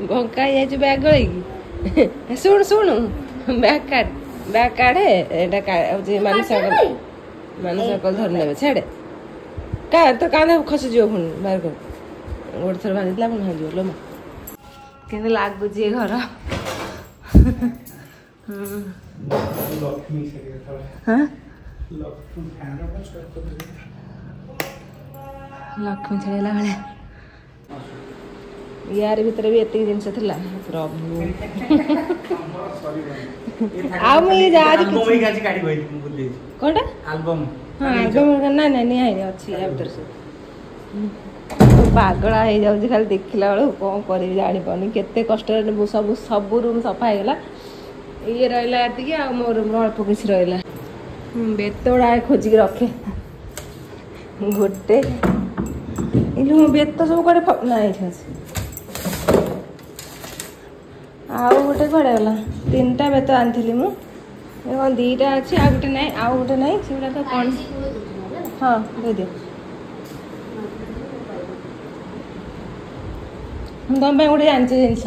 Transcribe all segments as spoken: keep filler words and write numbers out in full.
बंका जाइए बैग गई शुण शुण बैग काट बैग काढ़े एटा मान सकल मान सकल धर ने छाड़े का तो कांदा खसी जो पुणी बाहर कर गोटे थर भाजला पुणी भाज लो के लगुच घर लक्ष्मी छेड़ा भाया यार भीतर भी एत जिनस प्रभु कौटा ना ना निहाई अच्छी भर सब पागला हो जाऊँ खाली देखला बेलू कौन करी जापानी केते कष्ट सब सब रूम सफा होगा ये रहा ये आ मो रूम अल्प किसी रहा बेतड़ा खोजिक रखे गोटे मो बेत सब कड़े ना आउ गोटे कड़े गला तीन टा बेत आनी मु कौन दीटा अच्छी आ गोटे ना आउ गोटे ना से तो कौन हाँ दे दियो तुम गोटे जानी जिनस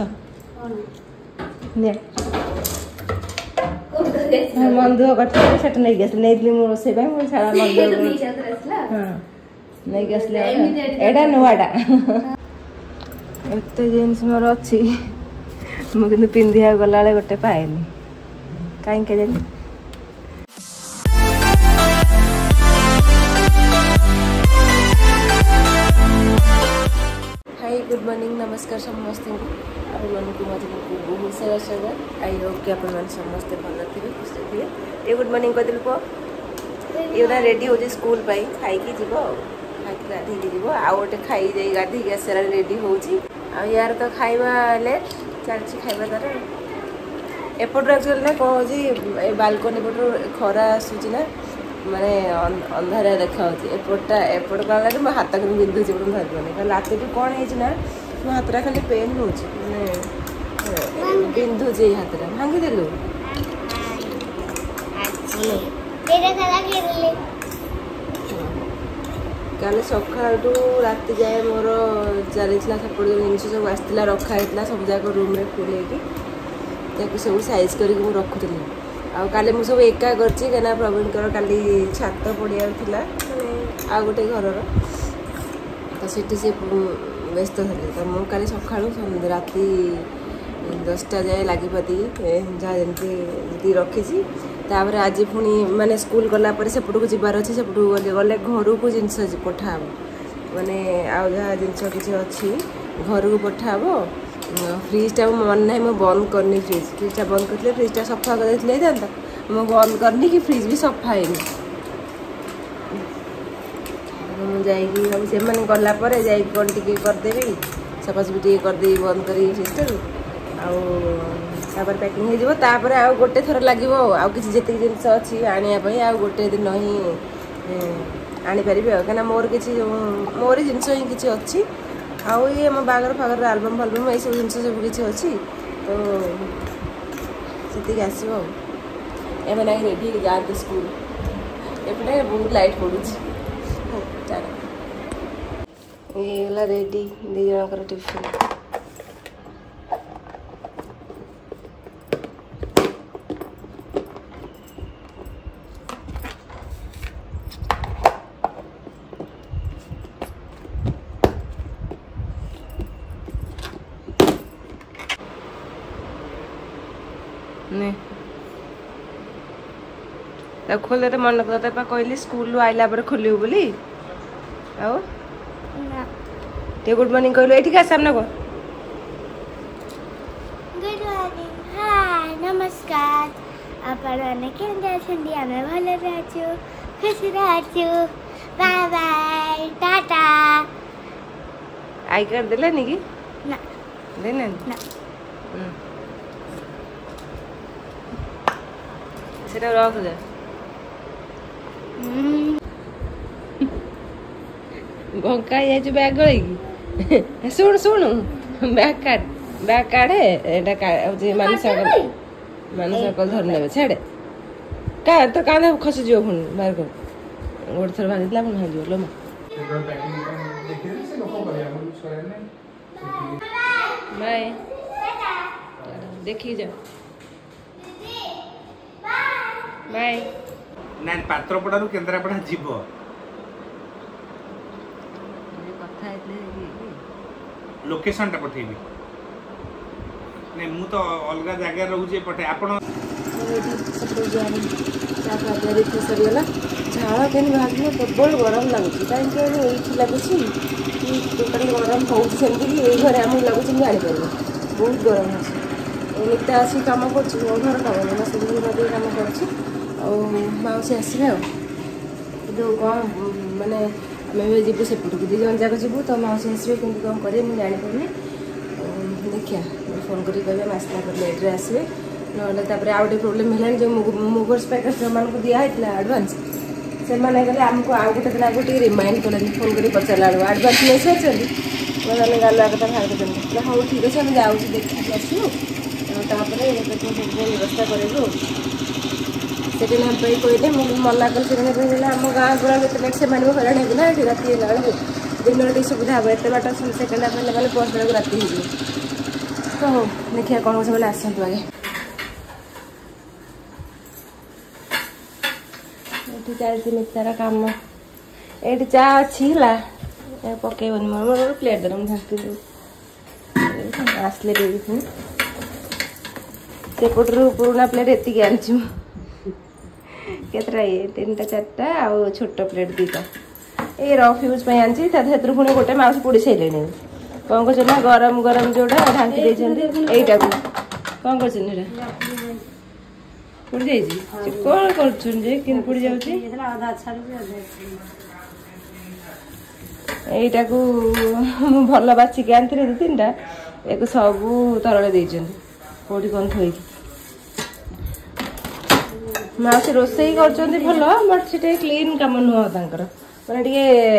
मन दुख कर नहीं आस नहीं मो रोसे सारा मन हाँ नहीं आसले एटा नुआटा एत जिनस मोर अच्छी मुझे पिंधिया गला गोटे पाएनि कहीं जानी हाय गुड मॉर्निंग नमस्कार समस्त मन को बहुत सारा स्वागत आई होप कि आप समस्ते भल थे खुशी थे ये गुड मॉर्निंग कहते पुआ ये रेडी हो स्कूल खाई जीव खाई गाधे जीव आउ गोटे खाई जा गाधे आसार रेडी हो यार तो खाइबा लेट चलती खाइबा तार एपट एक्चुअली ना कौन हो बालकनी पटर खरा आसूना माने अंधारिया देखा एपटा एपट गला मो हाथ को बिंधुचे धरपनी रात कौन है मो हाथटा खाली पेन हो बिंधुचे हाथटा भांगीदेलु काले सकाल राति जाए मोर चली सपोर्ट जो जिन सब आसला रखाई सब जाक रूम रे फुल हो सब साइज करके रखुली आ काली मुझे सब एका करना प्रवीण कर काली छात पड़िया माने आ गोटे घर तो सीटी से व्यस्त थे तो मुझे काली सका राति दसटा जाए लगी पाती जहाँ जमी रखी तापर आज पुणी माने स्कूल गला सेपट को जीवार अच्छे सेपट गले गले घर को जिनस पठाब माने आउ जहाँ जिनस किसी अच्छी घर को पठाब फ्रिजटा मन ना मुझे बंद करनी फ्रिज फ्रिजटा बंद करते फ्रिजटा सफा कर था मुझे बंद करनी कि फ्रिज भी सफा है मुझे से गला जा कौन टी करदेवी सफासफी टे करदेवी बंद कर फ्रिजटा आउर पैकिंग होपर आ गोटे थर लगे आउ कि जी जिनस अच्छी आने आ गोटे दिन ही आनीपारि कहीं मोर कि मोर जिनस ही किसी अच्छी आउ ये मो बागर फागर आलबम फालबम ये सब जिन सब किसी अच्छी तो से आसो एम रेडी जाते स्कूल एपटे बहुत लाइट पड़ू ये गला रेडी दी जनकर टिफिन खोल तो मन करते कहली स्कूल आइला पर खोलू बोली आओ गुड मॉर्निंग कहलु ये सामने को गुड मॉर्निंग हाय नमस्कार आपण माने केंदे अछंदी आमे भले रहछु खुशी रहछु बाय बाय टाटा आई कर देले नी की ना देने ना सेटा रख दे बंका जाइए बैग गई शुण शुण बैग काट बैग काढ़े एटा मान सकल मान सकल धर ने छाड़े का तो कांदा खसी जो पुणी बाहर कर गोटे थर भाजला पुणी भाज लो बाय देखिए जाओ बाय ना पात्रपड़ारू केन्द्रापड़ा जीव कथा लोकेशन टा पठेबी नहीं मु तो अलग जगह रोचे पठे आपण सरीगला झाड़ के बाहर प्रबल गरम लगुच कहीं लगुच टोटाल गरम होमती घरे आमको लगुच जापर बहुत गरम अच्छे निता आसी कम कर घर कम सब कम कर मौसी आसवे कौन मानने आम जीव सेपटू दी जन जाक जीवु तो मौसी आसवे कि कौन करें मुझे जापारे देखिए फोन कर आसला लेट्रे आसवे ना आउ गए प्रोब्लेम है जो मुगर्स पैकेट जो मान दिखाई आडभांस से मैंने कहले आमको आउ गोटे दिन आगे रिमाइंड कले फोन कर पचारा बेलू आडभांस नहीं सारी मैंने गालुआ कथा बाहर कर हाँ ठीक अच्छे आम जाऊँ देखिए आसलु व्यवस्था करूँ सेकेंड हैंड पे कहले मुझे मना कर सेकेंड हैंड पे आम गाँ गुड़ा के से मैंने हराण होगी ना ये राति है दिन टी सुविधा हे एत बाट सेकेंड हैंड मैंने पहुँच बेलू राति हो तो देखिए कौन कौन बोले आसतु आगे ये चलती मितार कम ये चा अच्छी है पकईबन मोर प्लेट दे झाँकी आसले सेपटू पुराना प्लेट एति आनी केतटा ये तीन टा चार्टा आ छोट प्लेट दुईटा ये रफ यूज आनी पुणी गोटे माउस पोड़ी सारे कौन कर गरम गरम जोड़ा ढांकी यहीटा को कौन कर पोड़ी जाइए कौन कर पोड़ी जाटा को भल बाचिक आनी दु तीन टा एक सबू तरले देती कौटी कौन थोक माउसी रोसई कर भल बट से क्लीन कम नुह तर मैंने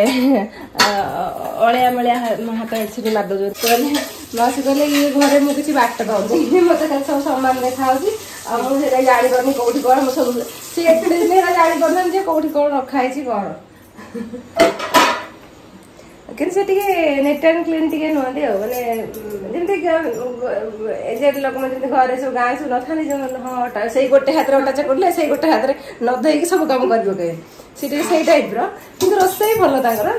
अलिया मलिया हाथ एसिड मारद माउसी कहले ये घरे मुझे किसी बाट पाऊँ मत सब सामान देखा मुझे जानी पार्नी कौटी कौन सब सी एत दिन जानी पार कौटी कौन रखाई कौन कि नेट एंड क्लीन टे नुहति मैंने जमी एजेड लोक मैंने घर सब गाँव सब ना हाँ अटा से गोटे हाथ में अटा चकड़े से गोटे हाथ में न धोई सब कम कर से टाइप रोसई भल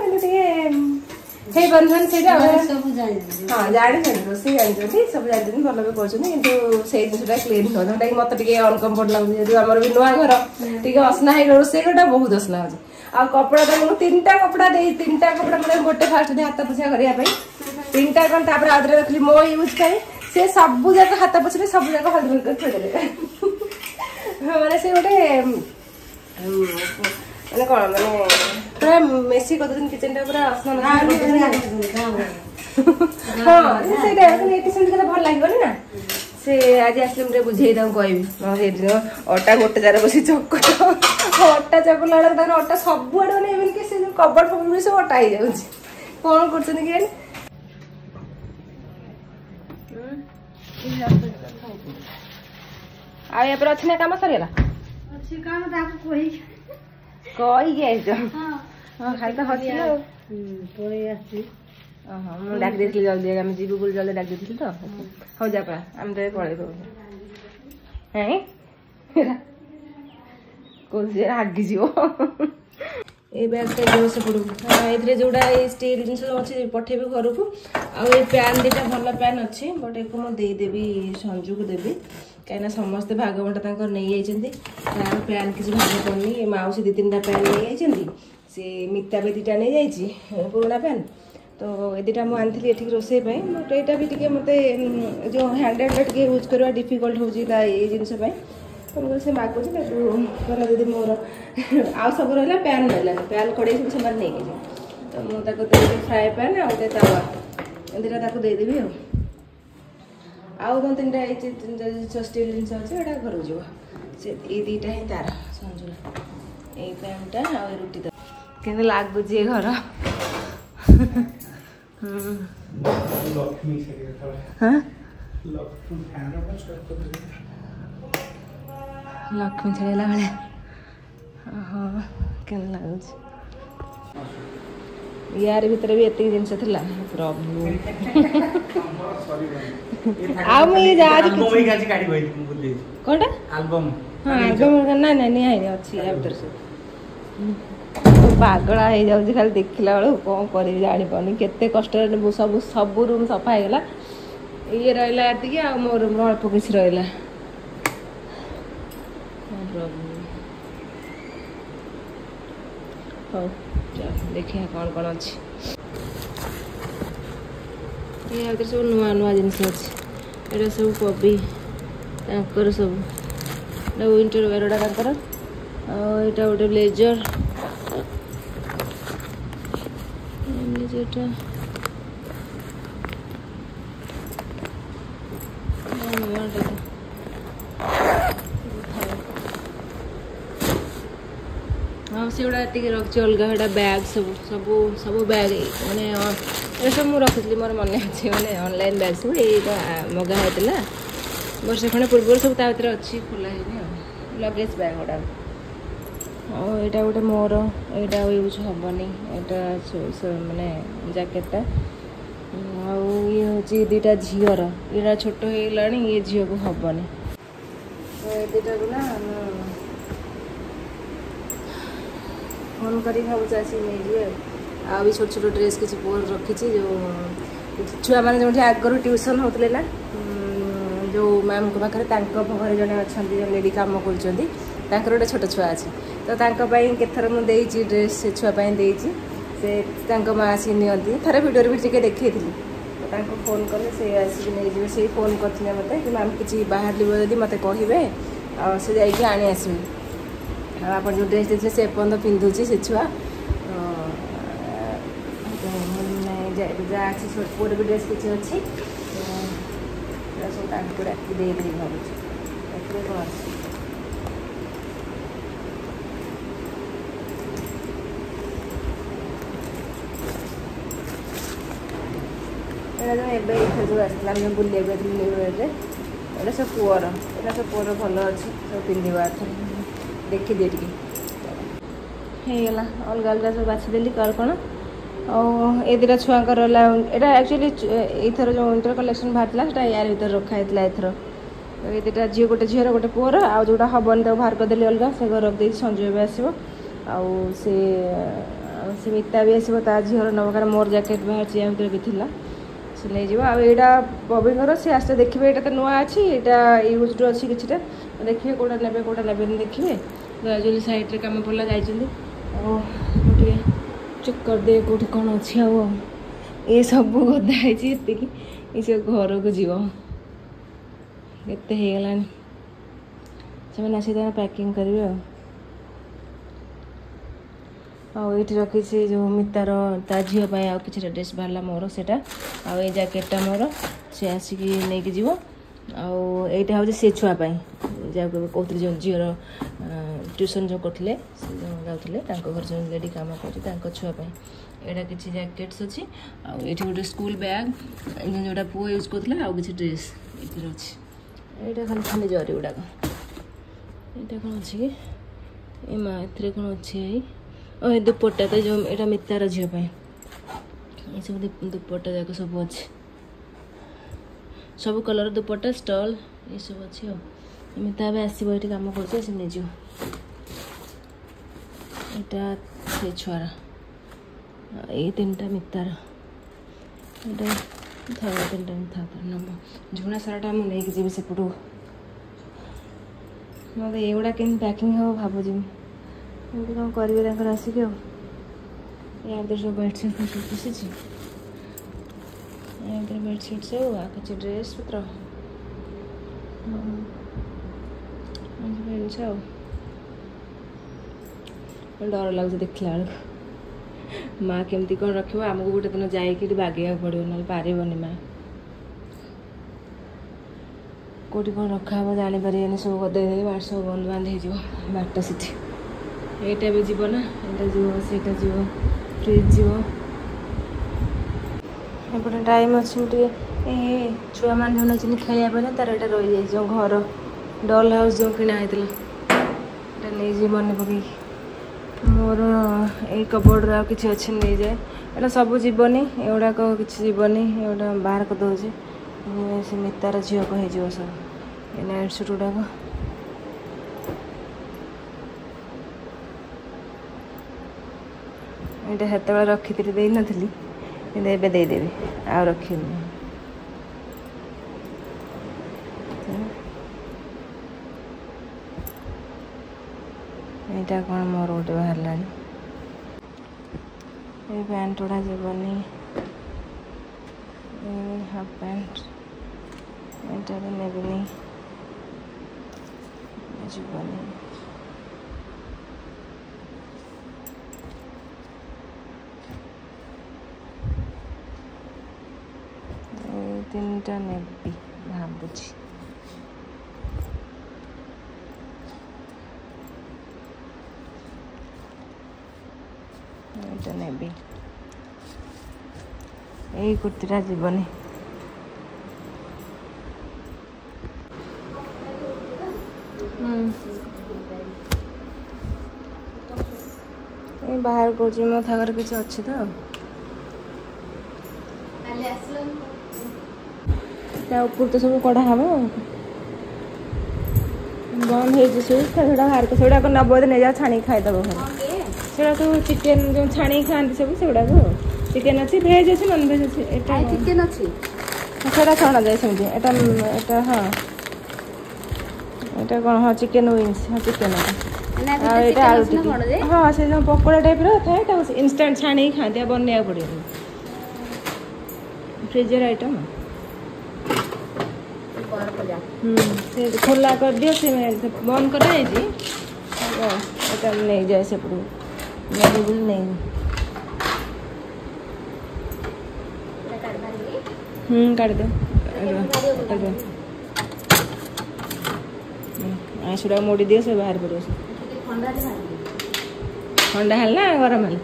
हे बंधन से हाँ जानी रोसई जानते सब जानते भल भी कर जिनसा क्लीन नुह जोटा कि मत अनकम्फर्ट लगे जो आम भी नुआ घर टे असना है रोसई घरटा बहुत असना हो आ कपड़ा तो मुझे तीन टा कपड़ा दे तीन टा कपड़ा मैंने गोटे फास्ट हाथ पोछा करने तीन टा कौन तापर आदरे रखली मो यूज करें से सबू जाक हाथ पोछले सब जाक हजबैंड कर थोड़े मैंने से गोटे मैंने कौन मैंने पूरा मेसी कर किचन टा पूरा असना हाँ भल लगे ना से आज आसले मुझे बुझे कहि अटा गोटे जार बस चक अटा चकला अटा सब आड़े मैंने कि कबड़ फबड़ भी सब अटा हो जाए कौन कर अच्छी ना कम सरीगला कही खाली तो हसी हाँ मुझे डाक दी जल्दी आम जीव बोल जल्दी डाक दी तो हाँ जा पड़ा आम तो पलैब हैं कौन रागिज ये से पड़ू ये जोड़ा स्टील जिन अच्छे पठेबी घर को आई पैन दीटा भल पैन अच्छी बट एक मुदेदेवी संजू को देवी कहीं समस्ते भाग बंटा नहीं जाती तार पैन किसी भाग पड़नी माउसी दी तीन पैन नहीं जाती सी मिता भी दीटा नहीं जाइए पुराना पैन तो ये दुटा मुझे ये रोसई बट यहाँ भी टे मत जो हैंडल टे यूज करवा डिफिकल्ट हो जिनस तो से मागुच कहला दीदी मोर आउ सब रहा पैन रहा पैन कड़े सब से नहीं तो मुझे फ्राए पैन आउटे तावा दुटा देदेवी आउ तीन टा स्टील जिन अच्छे यहाँ घर जो से ये दुटा ही तार संजुला ये पैनटा आ रुटी के लगुच घर लक्ष्मी छेड़ा भाया हाँ के लगुच यार भितर भी एतिक जिनस थिला प्रभु आ मुई जा एल्बम ही गाजी काढी गइली मु बुझे कोनटा एल्बम हां एल्बम ना ना नि आइ अछि या भीतर से पागला हो जाउछि खाली देखिला बेले कोन करि जानि पनी केते कष्ट सब सब रूम सफा हो गला ये रहला एतिकी आ मोर रूम अल्प किछ रहला प्रभु हो देखिए कौन कौन अच्छी ये सब नुआ नुआ जिनस अच्छे यहाँ सब कवि तर सब विंटर वेयरटा तर आईटा गोटे ब्लेजर ब्लेजरटा हाँ से गुड़ा टी रखी अलग है बैग सब सब सब बैग मैंने ये सब मुझे रखी मोर मन अच्छे मैंने ऑनलाइन बैग सब ये मगा होता वर्ष खंडे पूर्व सब भर अच्छी खोला लगेज बैग गुड़ा यहाँ गोटे मोर यहाँ यूज हेनी यहाँ मानने जैकेटा ये हूँ दुटा झीर यहाँ छोट हो ये झील को हेनी दुटा को ना फोन करी भाव आसी नहीं आ भी छोट छोट ड्रेस किसी पुअर रखी जो छुआ मैंने जो आगर ट्यूशन होते ना जो मैम को पाखे घर जड़े अच्छा जो लेडी कम कर गोटे छोट छुआ अच्छे तो केथर मुझे ड्रेस से छुआपाई से माँ आसिक नि थे भिडियो भी टे देखी थी तो फोन कले से आसिक नहीं से फोन करते मत कि मैम किसी बाहर जब मत कहे से जाकि आनी आसवे आप जो ड्रेस देखते से पर्यटन पिंधुची से छुआ जहाँ अच्छी छोट पुअर भी ड्रेस किसी अच्छी सब राखी दे भावुँ कौन जो आसला बुले न्यू इयर यहाँ सब पुअर यहाँ सब पुअर भल अच्छे सब पिंधा देखी दे टे होगला अलग अलग सब बाछीदेली कौन कौन ए दुटा छुआर यहाँ एक्चुअली एथर जो विंटर कलेक्शन बाहर यार भर रखाई एथर ये दुटा झील गोटे झीर गोटे पुअर आ जोटा हेनी तक बाहर करदेली अलग से घर रखी संजय भी आसो से मिता भी आसो ता झीर नवकार मोर जैकेट बाहर या भर भी थी से नहीं जाव आईटा बबीर से आसते देखिए यहाँ तो नुआ अच्छी यहाँ यूज अच्छी किसी देखिए कौटा ने कौटा ने देखिए ग्रेजुअली साइड्रे कम पड़ा जाइए चेक कर दे कौटी कौन अच्छी आ ये सब गदाई ये सब घर को जीव केगला से आस पैकिंग करेंगे आईटी रखी से जो मितार ता झीपाई आ कि ड्रेस बाहर मोर से जैकेटा मोर से आसिक नहीं जीव आईटा हूँ से छुआपाई जहाँ कहते जो झीर ट्यूशन जो करते जाते घर जो लेडी कम कर छुआपाई यहाँ किसी जैकेट्स अच्छी आईटी गोटे स्कूल बैग जोटा पुओ यूज करते किसी ड्रेस ये अच्छी यहाँ खाली खाली जरी गुड़ाक यहाँ कौन अच्छी कि माँ ए कौन अच्छी ओ दुपट्टा तो जो यहाँ मितार झीपाई ये सब दुपट्टा जाक सब अच्छे सब कलर दुपट्टा स्टल ये सब अच्छे मिता भी आसो ये कम कर नहीं यहाँ से छुआर ये तीन टा मितार यहाँ तीन टा मिता नंबर झुणा साराटा मुझे नहीं जी सेपटू मत युवा के पैकिंग हम भावुँ कौन करेंगे आसिक या सब बेडसीट सब पीसी या बेडसीट सब आ कि ड्रेस पत्र जिन डर लगे देखला बेलू माँ केमती कौन रखो आमको गोटे दिन जाकि बागेया पड़ो ना पारबनी माँ कौटी कौन रखा जापर सब गदेदे बाट सब बंद बांध हो बाट से এইটা भी जीव ना এটা जीव सेटा जीव फ्रिज जीव एपटे टाइम अच्छे ए छुआ मान जो खेल तार यहाँ रही जाए जो घर डल हाउस जो किना होता नहीं जी मन पकई मोर ये कबोर्ड कि अच्छे नहीं जाए एटा सब जीवनी एगुड़ाक किसी जीवनी एगुड़ा बाहर कर दौचे से मितार झील को हो सब ये नाइट सुट गुड़ाक यहाँ हेत रखी दे नी कि देदेवी आ रखी यहाँ कौन मोर गोटे बाहर ये पैंट गुड़ा जीवनी हाफ पैंट यहाँ भी नेबिनी जीवनी तीन टा नेबी भावुची এটা নেবি এই কুর্তিটা জীবনী बाहर कौच मो थागर किसी अच्छी तो ऊपर तो सब कड़ा हम बंद हो सब बाहर को सेगुड़ा नबद नहीं जा छाणी खाईदब घर से चिकेन जो छाणी खाती सब से चिकेन अच्छी भेज अच्छी नन भेज अच्छी चिकेन अच्छी सेटा छणा जाए सेमती एटा एटा हाँ एटा कौन हाँ चिकेन विंग्स हाँ चिकेन हाँ से पकोड़ा टाइप था इंस्टांट छाणी खाती बनया पड़े फ्रिजर आइटम से खोला कर दियो से बंद कराई नहीं जाए से नहीं नहीं हम्म काट दो आँसुड़ा मोड़ी दियो से बाहर पड़ो ठंडा है ना गरम है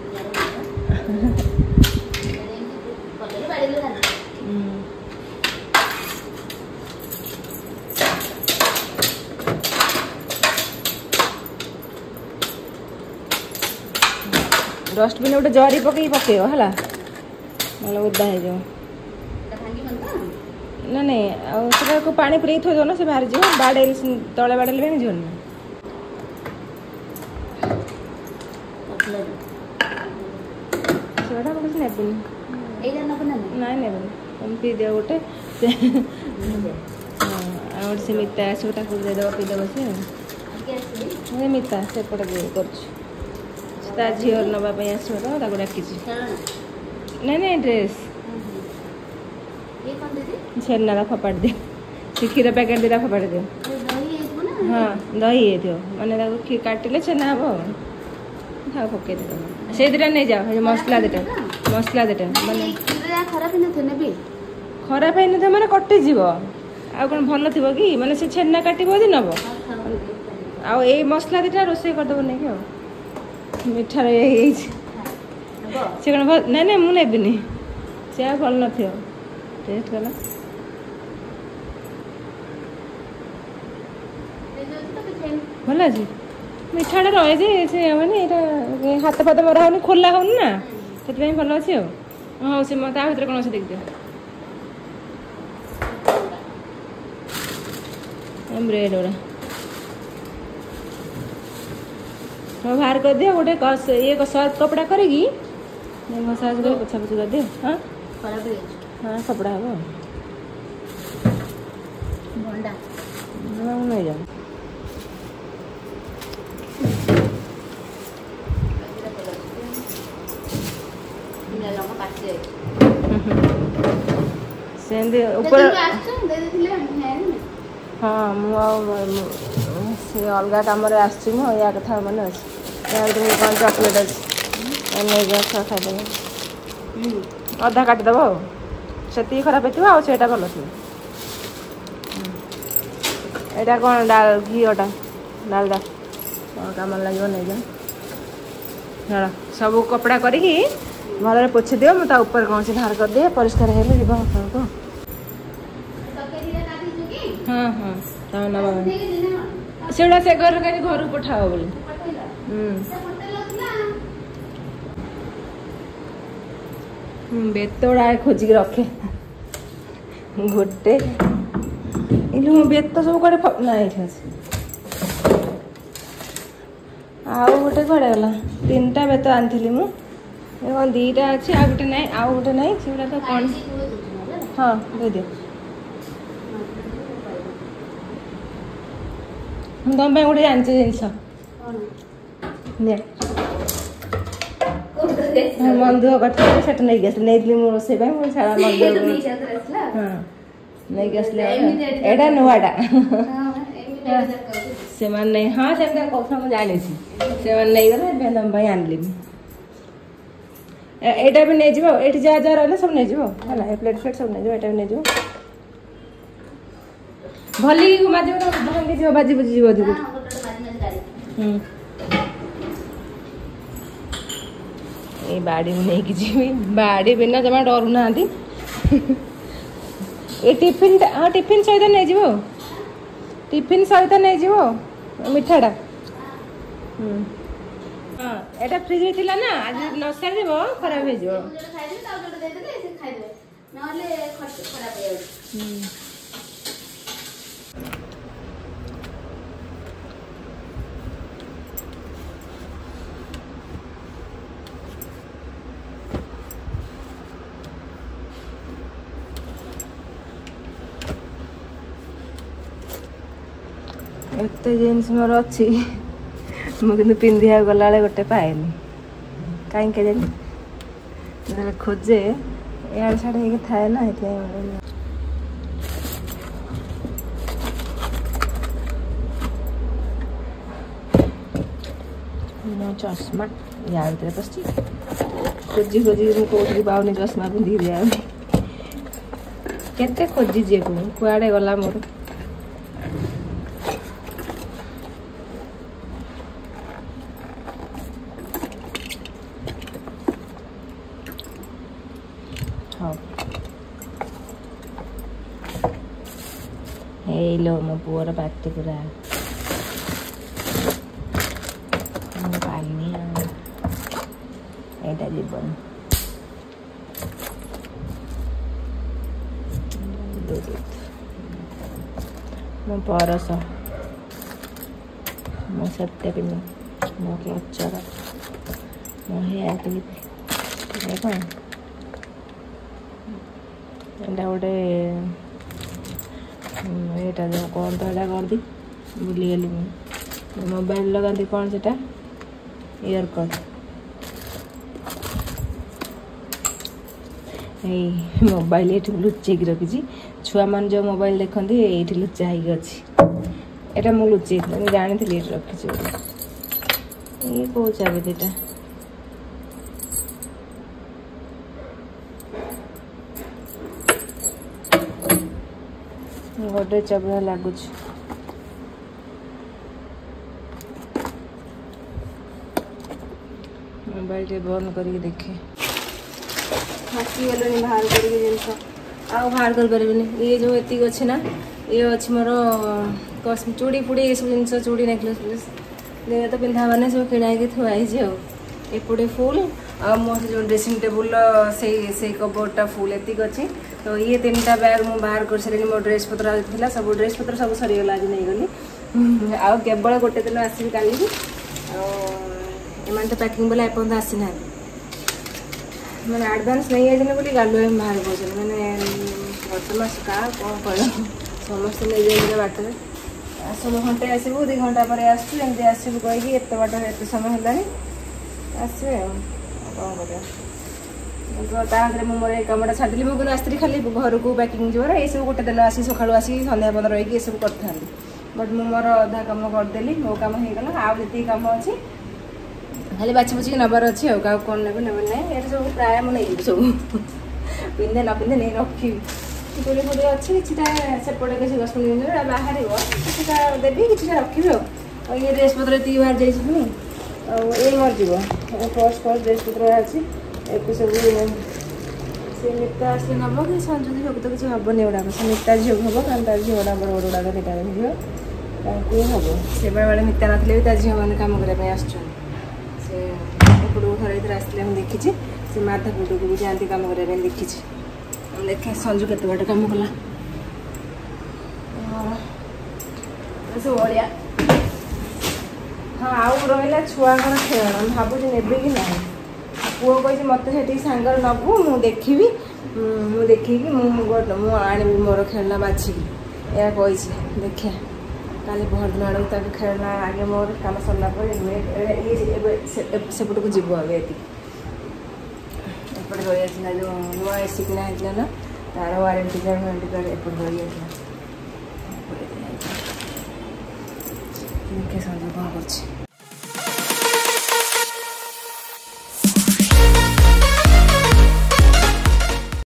डस्टबिन गोटे जरी पकई पकेव है ना ओदा हो ना नहीं को पानी पूरे थो ना से बाहर जाओ बाड़े तले बाड़े भी नहीं ना सेटा किसी नेबनी ना नेबनी पी दिया गोटे गोटे से मिता आसो देदेव पीदेव से मिता सेपटे कर झील नापी आसो तो डाकी नहीं नहीं ड्रेस छेना फपाड़ दे क्षीर पैकेट दीटा फपाड़ दियो हाँ दही ये माने काटिले छेना हम पकई दे से दीटा नहीं जाओ मसला दीटा मसला दीटा माने खराब खराब है मैंने कटिजी आ कौन भल थी कि माने से छेना काटब यदि नब आ मसला दीटा रोसे करदेव नहीं कि मिठा रही से कौन नहीं नहीं मुझे नेबिनी से भल न टेस्ट कला भल अच्छे मिठा रहे से मैंने हाथ फाथ मरा हो खोला हो ना से भल अच्छे हाँ से मत भर कौन अच्छे देखिए ब्रेड गुड़ा तो बाहर कर दियो गोटे ये सर्फ कपड़ा करी मसाज कर पोछा पोछी कर दियो हाँ हाँ कपड़ा हम भंडा नहीं जाओ से ऊपर हाँ मुझे अलग कम आसची या कथा मन अच्छे कौन चॉकलेट अच्छे नहीं खाईदे अधा काटिदेव से खराब होता आटा भल थी यहाँ कौन डाल घीटा डालडा कौन कम लगे नहीं जा सब कपड़ा करी भल पोछि दियो मुझे ऊपर कौन से बाहर कर दिए परिष्कार है जी को हाँ हाँ ना सेगुड़ा से घर घर पठाओ बोली बेतड़ा खोजिक रखे गोटे मो बेत सब कड़े ना ये आउ गोटे कड़े गला तीन टा बेत आनी मुझे दीटा अच्छी आ गोटे ना आउ गोटे ना से तो कौन हाँ दे दे तुम गोटे जानी जिनस मंदुआ कटा से नहीं गस नहीं मो रोसे छाड़ा मंदुआ हाँ नहीं गस एटा नुआटा से नहीं हाँ से कौन जानी से नहीं गले तुम आनली एटा भी नहीं जाओ ये जहाँ जहाँ रहा सब नहीं जाओ है प्लेट फ्लेट सब नहीं जाओ एटा भी नहीं जाओ भली बाजी भांगी जाओ बाजी बुझी जाओ अधिक ये बाड़ी में नहीं जी बाड़ी बिना जमा डर ना ये टिफिन हाँ टिफिन सहित नहीं जीवो टिफिन सहित नहीं जीवो मिठाटा हाँ एटा फ्रिज में थिला ना आज न सारिबो खराब हो जिवो एत जिनस मोर अच्छी मुझे पिंधिया गला गोटे पाएनि कहीं जानी खोजे इे साड़े हो थाए ना चश्मा या भर पशि खोजी खोजी कौटी पाऊनी चश्मा पिंधि दिया केते खोजी जी कुआड़े गला मोर लो मो पुअर बाटी पूरा पानी एटा जीवन मो परस मो सत्य पिन मो क्लचर मो हेयर क्लिप कौन एटा गोटे एटा जो कौन तो एटा कर दी भूली गली मोबाइल लगाती कौन से इयर कट मोबाइल ये लुचेक रखी छुआ मान जो मोबाइल देखते ये लुचा ही अच्छी एटा मुझे लुचे जानी ये रखी ये कौ चाबी दीटा गोटे चाबी लगुच मोबाइल टे बंद करके देखे हसी गले बाहर करके जिनस आउ बाहर कर पारे ये जो एति अच्छे ना ये अच्छी मोर चूड़ी फुड़ी ये सब जिनस चूड़ी नेकलेस तो पिंधा मैंने सब किणाई थुआई एपटे फुल आ मो जो ड्रेसिंग टेबुल से से कबोर्डटा फुल एति अच्छी तो ये तीन टा बैग मुझे बाहर कर सारे मो ड्रेस पत्र था सब ड्रेस पत्र सब सरीगला आज नहीं गली आउ केवल गोटे दिन आसबि काली एम तो पैकिंग बोला एपर्त आसी ना मैंने आडभांस नहीं जाइए बोली गालु बाहर कौन मैंने बर्तमास का कौन कह समस्त नहीं जाए बाटर आसब घंटे आसबू दी घंटा पर आसमती आसबू कहीकि एत बाट एत समय है आसबे कौन कर मोर ये कमटा छाड़ी मुझे आसती खाली घर को पैकिंग जोर ये सब गोटे दिन आसी सका आसी सन्ध्या पद रही ये सब कर बट मुझे मोर अधा कम करदेली मो कम होगला आउ जी कम अच्छी खाली बाछी बुझी नबार अच्छी क्या कौन ने ने ये सब प्राय मुझे सब पिंधे न पिंधे नहीं रखी चूड़ी फुड़ी अच्छी किसी सेपटे किसी दस मिनट बाहर किसी देवी किसी रखी ये ड्रेस पत्र ये बाहर जाइए पुणी ये मरज पर्स पर्स ड्रेस पत्र अच्छी एक सब सी मिता आसे नब कि संजुदी सब तो किसी हेनी गुड़ाक से मिता झील हम कारण तार झील गुड़ा बड़ बड़ गुड़ाक दुटा झील हम से बेले मिता ना झील मैंने कम करने आसपट थर आसते देखी से से माधापुर को भी जाती कम करने देखी देखे संजू केत बाटे कम कला सब बड़िया। हाँ आउ रहा छुआर खेल भावुँ ने कि ना पुओ कही मत से सांगर नबू मु देखी मु देखी मुझे आनी मोर खेलना बाछिकी या कही देखिए काली भर दिन आड़ तक खेलना आगे मोर कम सरला सेपट को जीव आगे एपटे रही जाता जो नुआ एसी किना होता ना तार वारंटी कार्ड वारंटी कार्ड एपटे रही जाता देखिए संजय कौन कर